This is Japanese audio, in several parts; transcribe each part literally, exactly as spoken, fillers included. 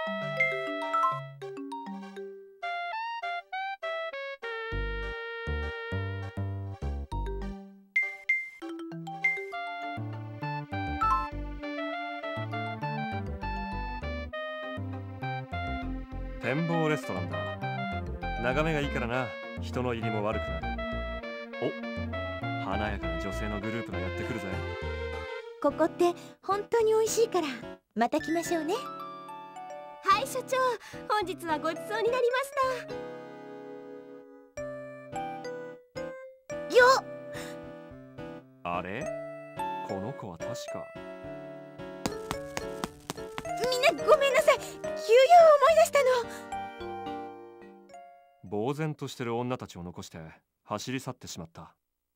展望レストランだ。眺めがいいからな、人の入りも悪くない。お、華やかな女性のグループがやってくるぜ。 ここって本当に美味しいからまた来ましょうね。 はい所長、本日はごちそうになりましたよっ。 あれ、この子は確か。 みんなごめんなさい、休養を思い出したの。 呆然としてる女たちを残して走り去ってしまった。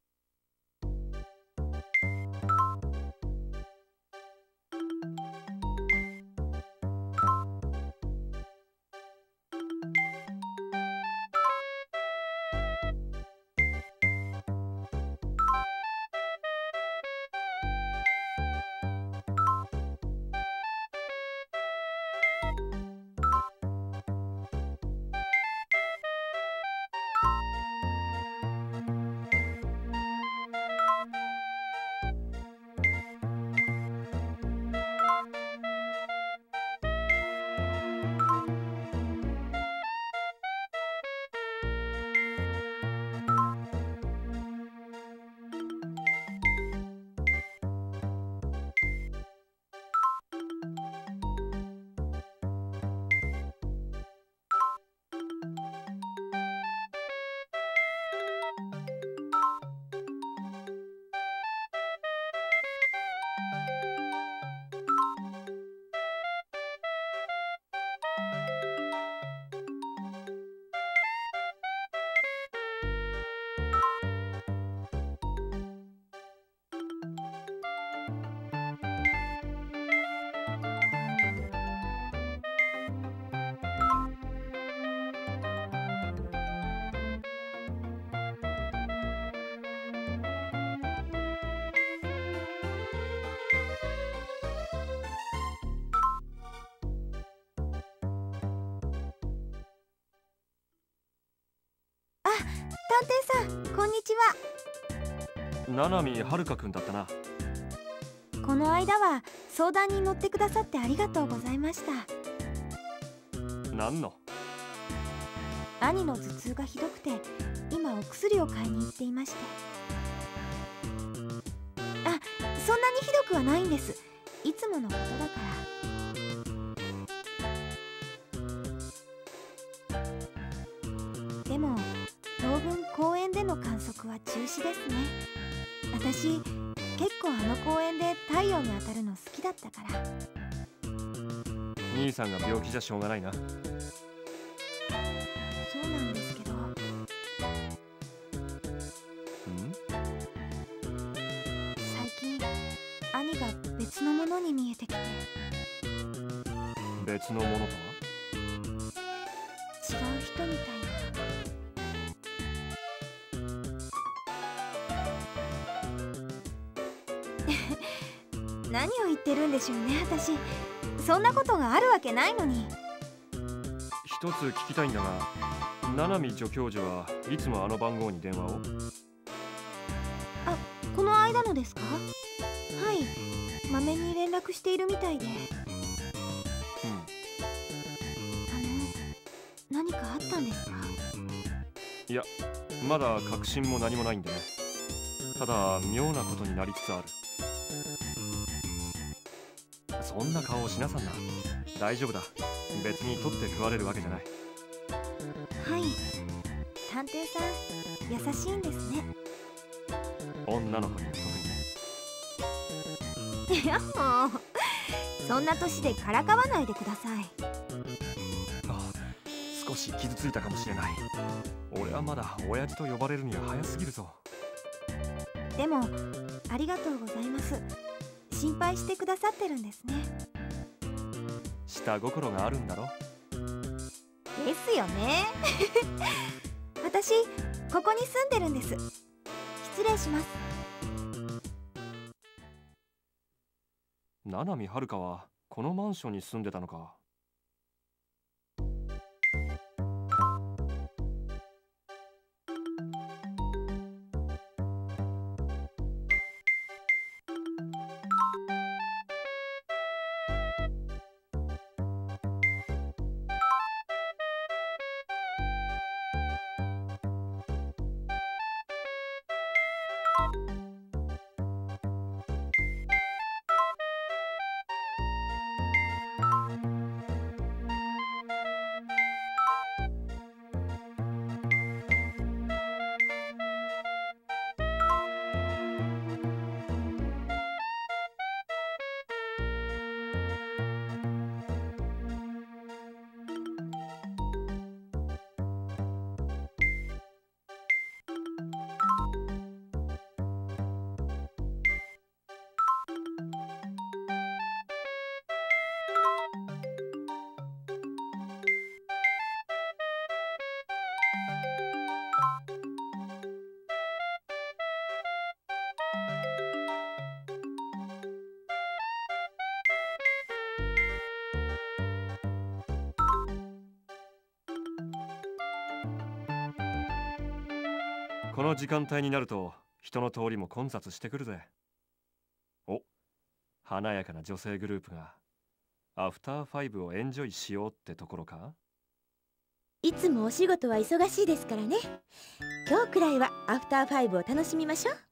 探偵さん、こんにちは。 七海遥くんだったな。 この間は相談に乗ってくださってありがとうございました。 何の？ 兄の頭痛がひどくて今お薬を買いに行っていまして。あ、そんなにひどくはないんです。いつものことだから。でも当分公園での観測は中止ですね。私結構あの公園で太陽に当たるの好きだったから。 兄さんが病気じゃしょうがないな。 そうなんですけど。ん？最近兄が別のものに見えてきて。 別のものとは？ 違う人みたいな。何を言ってるんでしょうね、私。そんなことがあるわけないのに。 一つ聞きたいんだが、七海助教授はいつもあの番号に電話を？ あ、この間のですか？はい、まめに連絡しているみたいで。うん。あの、何かあったんですか？ いや、まだ確信も何もないんでね。ただ妙なことになりつつある。そんな顔をしなさんな。大丈夫だ。別に取って食われるわけじゃない。 はい、探偵さん優しいんですね。 女の子には特にね。 いやもうそんな年でからかわないでください。 あ、少し傷ついたかもしれない。俺はまだ親父と呼ばれるには早すぎるぞ。 でもありがとうございます。心配してくださってるんですね。 下心があるんだろ。 ですよね。私ここに住んでるんです。失礼します。 七海遥はこのマンションに住んでたのか。 この時間帯になると人の通りも混雑してくるぜ。お、華やかな女性グループがアフターファイブをエンジョイしようってところか。 いつもお仕事は忙しいですからね。今日くらいはアフターファイブを楽しみましょう。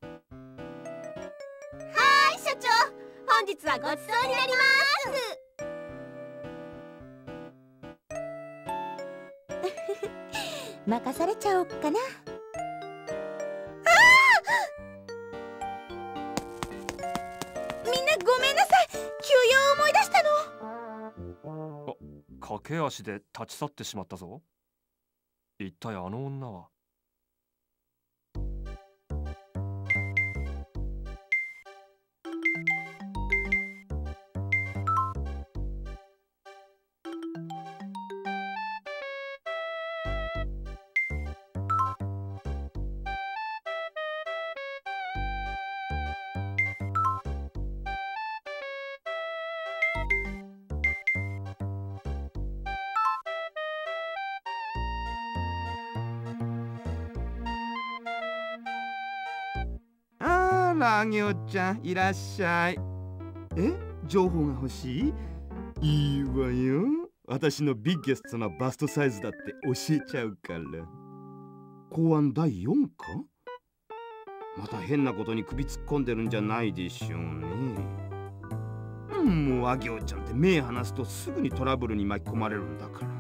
はい所長、本日はごちそうになります。 任されちゃおっかな。みんなごめんなさい。休養を思い出したの。 駆け足で立ち去ってしまったぞ。一体あの女は。 あげおちゃん、いらっしゃい。え、情報が欲しい？いいわよ。私のビッゲストなバストサイズだって教えちゃうから。公安だいよんか？また変なことに首突っ込んでるんじゃないでしょうね。もうあげおちゃんって目離すとすぐにトラブルに巻き込まれるんだから。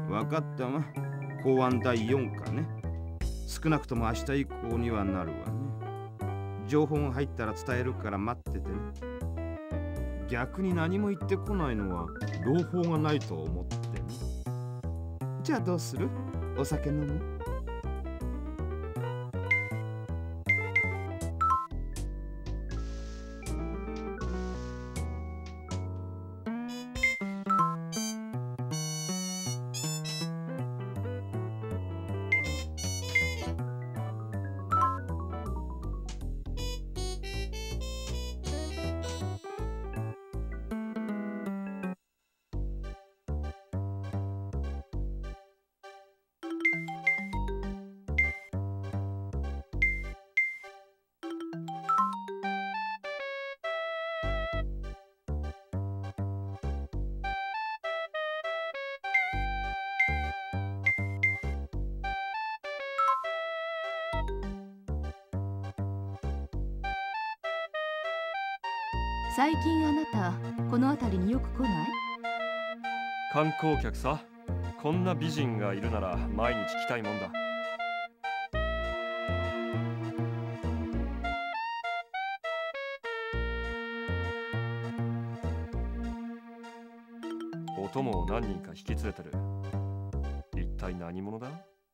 わかったわ。公安だいよんかね。少なくとも明日以降にはなるわね。情報が入ったら伝えるから待っててね。逆に何も言ってこないのは朗報がないと思ってね。じゃあどうする？お酒飲む？ 最近あなたこの辺りによく来ない？ 観光客さ。こんな美人がいるなら毎日来たいもんだ。お供を何人か引き連れてる。一体何者だ？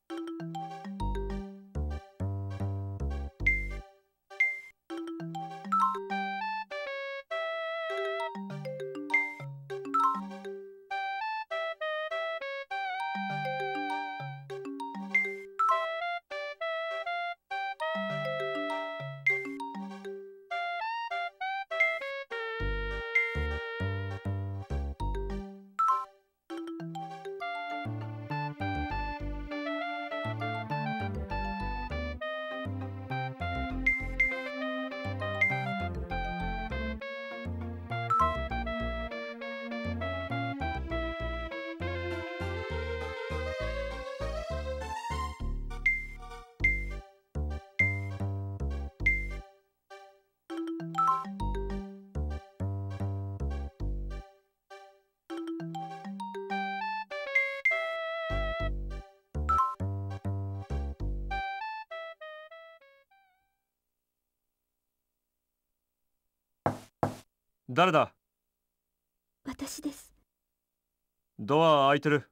誰だ？ 私です。 ドア開いてる。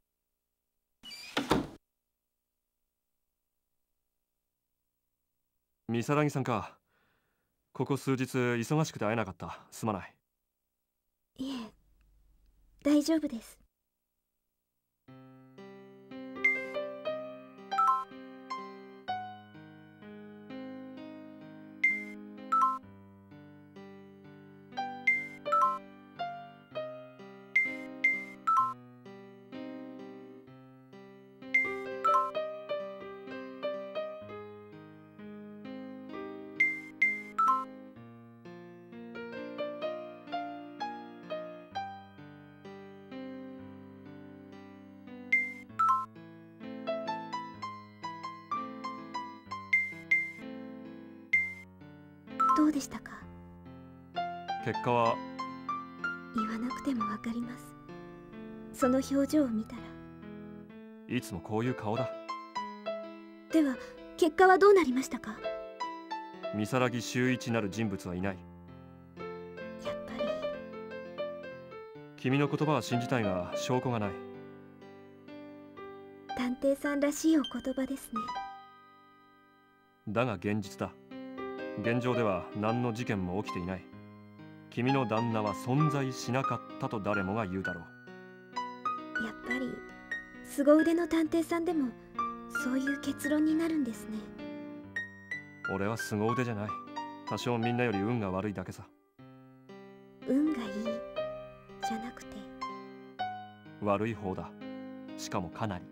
如月さんか。ここ数日忙しくて会えなかった。すまない。 いえ、大丈夫です。 どうでしたか？ 結果は言わなくてもわかります。その表情を見たら。 いつもこういう顔だ。 では結果はどうなりましたか？ 如月修一なる人物はいない。 やっぱり。 君の言葉は信じたいが証拠がない。 探偵さんらしいお言葉ですね。 だが現実だ。現状では何の事件も起きていない。君の旦那は存在しなかったと誰もが言うだろう。 やっぱり凄腕の探偵さんでもそういう結論になるんですね。 俺は凄腕じゃない。多少みんなより運が悪いだけさ。 運がいいじゃなくて悪い方だ。しかもかなり。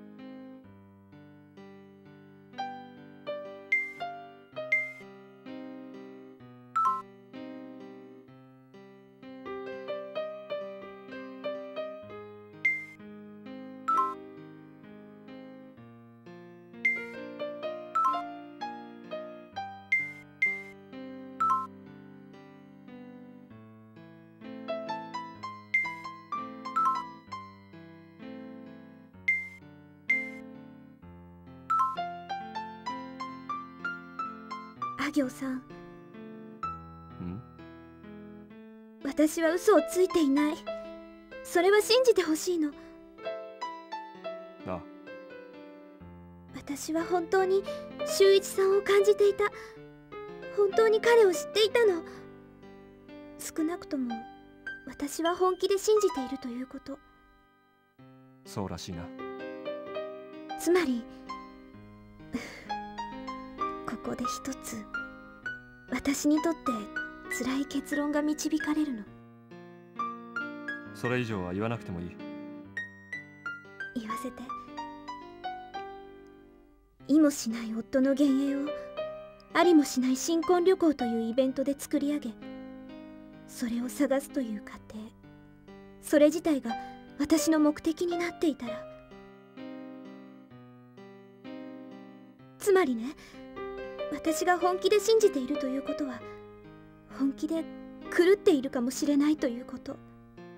あ行さん、 ん？ 私は嘘をついていない。それは信じてほしいの。 あ、 私は本当に修一さんを感じていた。本当に彼を知っていたの。少なくとも私は本気で信じているということ。 そうらしいな。 つまりここで一つ私にとって辛い結論が導かれるの。 それ以上は言わなくてもいい。 言わせて。意もしない夫の幻影をありもしない新婚旅行というイベントで作り上げ、それを探すという過程、それ自体が私の目的になっていたら。つまりね、私が本気で信じているということは本気で狂っているかもしれないということ。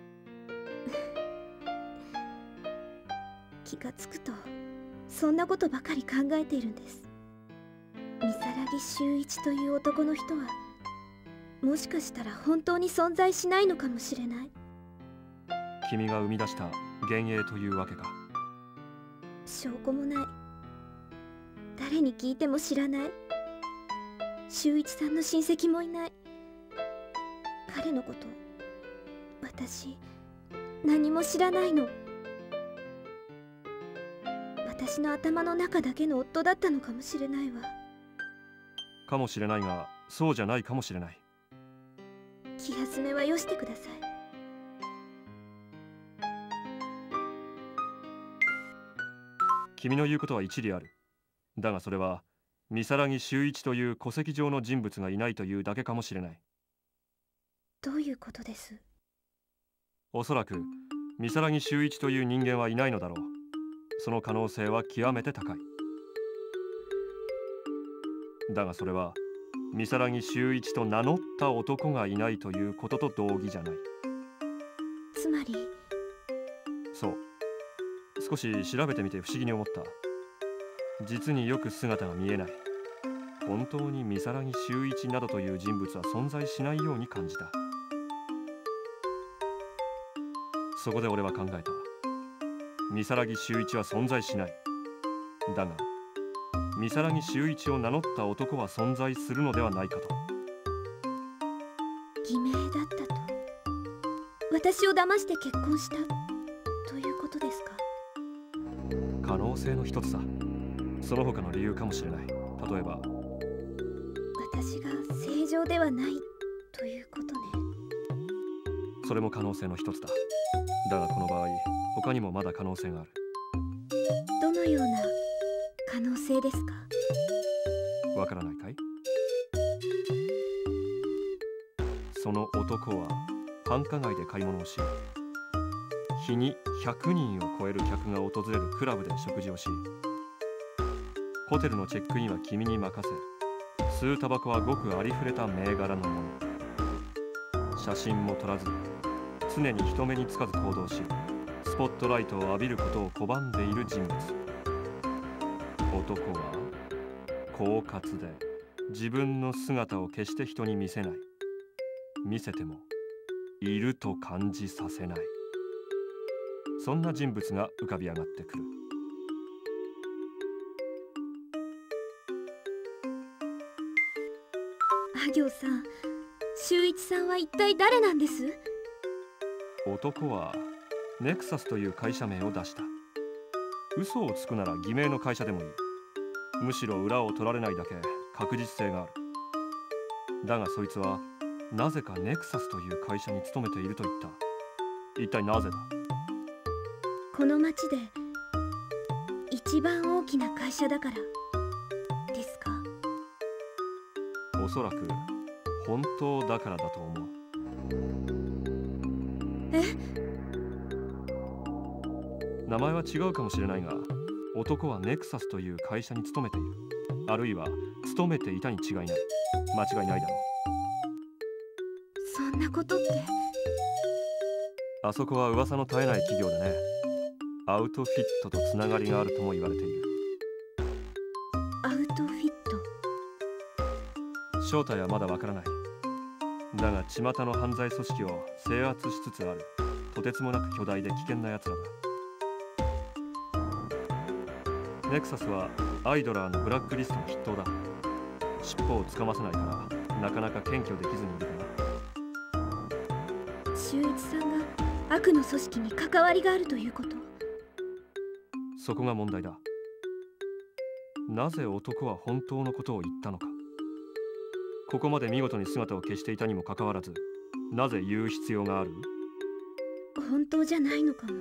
気がつくとそんなことばかり考えているんです。如月修一という男の人はもしかしたら本当に存在しないのかもしれない。 君が生み出した幻影というわけか。 証拠もない。誰に聞いても知らない。修一さんの親戚もいない。彼のこと私何も知らないの。私の頭の中だけの夫だったのかもしれないわ。 かもしれないが、そうじゃないかもしれない。 気休めはよしてください。 君の言うことは一理ある。だがそれは如月修一という戸籍上の人物がいないというだけかもしれない。 どういうことです？ おそらく如月修一という人間はいないのだろう。その可能性は極めて高い。だがそれは如月修一と名乗った男がいないということと同義じゃない。 つまり。 そう。少し調べてみて不思議に思った。実によく姿が見えない。本当に如月修一などという人物は存在しないように感じた。そこで俺は考えた。如月修一は存在しない。だが如月修一を名乗った男は存在するのではないかと。 偽名だったと。私を騙して結婚したということですか？ 可能性の一つさ。その他の理由かもしれない。例えば私が正常ではないということね。 それも可能性の一つだ。だがこの場合他にもまだ可能性がある。 どのような可能性ですか？ わからないかい？その男は繁華街で買い物をし、日にひゃくにんを超える客が訪れるクラブで食事をし、ホテルのチェックインは君に任せ、 吸うタバコはごくありふれた銘柄のもの。写真も撮らず常に人目につかず行動し、スポットライトを浴びることを拒んでいる人物。男は狡猾で自分の姿を決して人に見せない。見せてもいると感じさせない。そんな人物が浮かび上がってくる。 あ行さん、修一さんは一体誰なんです？ 男はネクサスという会社名を出した。嘘をつくなら偽名の会社でもいい。むしろ裏を取られないだけ確実性がある。だがそいつはなぜかネクサスという会社に勤めていると言った。一体なぜだ？ この町で一番大きな会社だからですか？ おそらく本当だからだと思う。 え？ 名前は違うかもしれないが、男はネクサスという会社に勤めている。あるいは勤めていたに違いない。間違いないだろう。 そんなことって。 あそこは噂の絶えない企業でね。アウトフィットとつながりがあるとも言われている。 アウトフィット。 正体はまだわからない。だが巷の犯罪組織を制圧しつつあるとてつもなく巨大で危険な奴らだ。ネクサスはアイドラーのブラックリストの筆頭だ。尻尾をつかませないからなかなか検挙できずにいるな。修一さんが悪の組織に関わりがあるということ？ そこが問題だ。なぜ男は本当のことを言ったのか。ここまで見事に姿を消していたにもかかわらず、なぜ言う必要がある？ 本当じゃないのかも。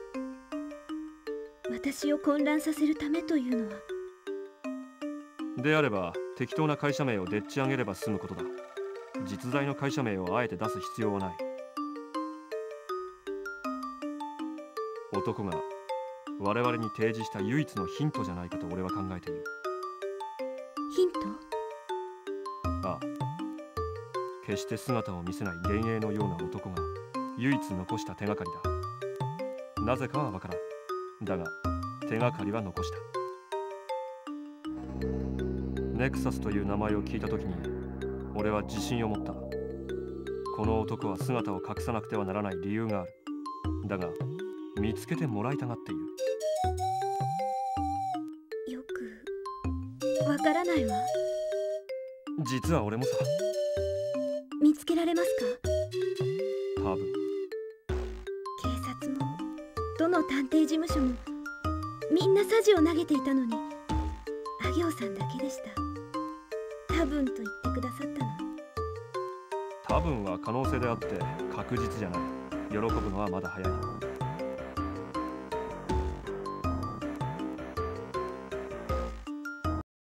私を混乱させるためというのは。 であれば適当な会社名をでっち上げれば済むことだ。実在の会社名をあえて出す必要はない。男が我々に提示した唯一のヒントじゃないかと俺は考えている。 ヒント？ ああ、決して姿を見せない幻影のような男が唯一残した手がかりだ。なぜかはわからん。だが手がかりは残した。ネクサスという名前を聞いた時に俺は自信を持った。この男は姿を隠さなくてはならない理由がある。だが見つけてもらいたがっている。 よくわからないわ。 実は俺もさ。 見つけられますか？ 多分。 警察もどの探偵事務所もみんなサジを投げていたのに、あ行さんだけでした。多分と言ってくださったの。 多分は可能性であって確実じゃない。喜ぶのはまだ早い。